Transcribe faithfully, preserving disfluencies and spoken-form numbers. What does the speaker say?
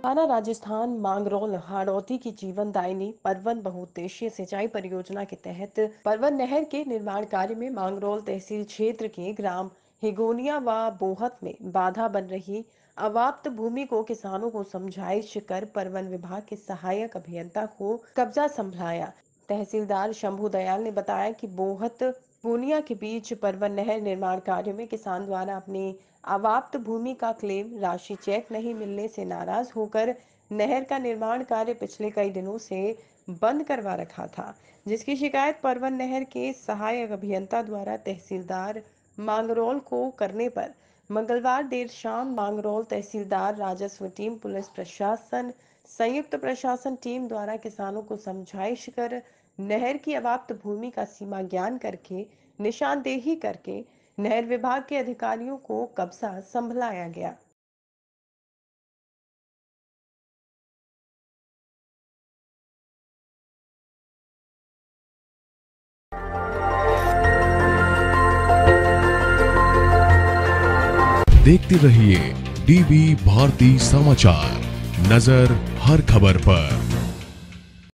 थाना राजस्थान मांगरोल हाड़ौती की जीवनदायिनी परवन बहुउद्देशीय सिंचाई परियोजना के तहत परवन नहर के निर्माण कार्य में मांगरोल तहसील क्षेत्र के ग्राम हिगोनिया व बोहत में बाधा बन रही अवाप्त भूमि को किसानों को समझाइश कर परवन विभाग के सहायक अभियंता को कब्जा संभलाया। तहसीलदार शंभू दयाल ने बताया कि बोहत गोनिया के बीच परवन नहर निर्माण कार्य में किसान द्वारा अपनी अवाप्त भूमि का क्लेम राशि चेक नहीं मिलने से नाराज होकर नहर का निर्माण कार्य पिछले कई दिनों से बंद करवा रखा था, जिसकी शिकायत परवन नहर के सहायक अभियंता द्वारा तहसीलदार मांगरोल को करने पर मंगलवार देर शाम मांगरोल तहसीलदार राजस्व टीम पुलिस प्रशासन संयुक्त प्रशासन टीम द्वारा किसानों को समझाइश कर नहर की अवाप्त भूमि का सीमा ज्ञान करके निशानदेही करके नहर विभाग के अधिकारियों को कब्जा संभलाया गया। देखते रहिए डीबी भारती समाचार, नजर हर खबर पर।